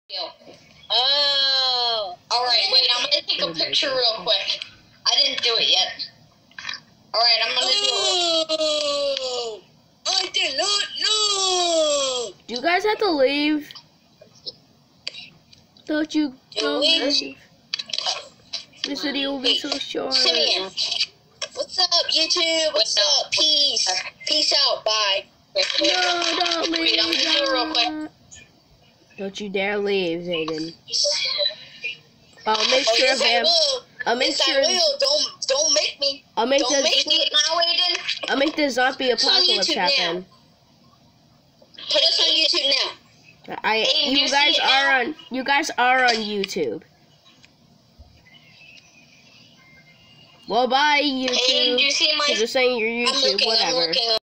Oh. Alright, wait, I'm gonna take a picture real quick. I didn't do it yet. Alright, I'm gonna do it. I did not know. Do you guys have to leave? Don't you go leave? This video will be so short. Simeon. What's up, YouTube? What's up? Peace. Peace out. Bye. No, don't leave. Wait, I'm gonna do it real quick. Don't you dare leave, Zayden. I'll make sure yes, I of will. I'll make Yes, sure. I will. Don't make me. I'll make Don't make me. Now, Aiden. I'll make the zombie apocalypse YouTube now. happen. Put us on YouTube now. Aiden, You guys are on YouTube. Well, bye Aiden, do YouTube. you see my? Because you're saying you're I'm YouTube, looking. whatever. I'm looking.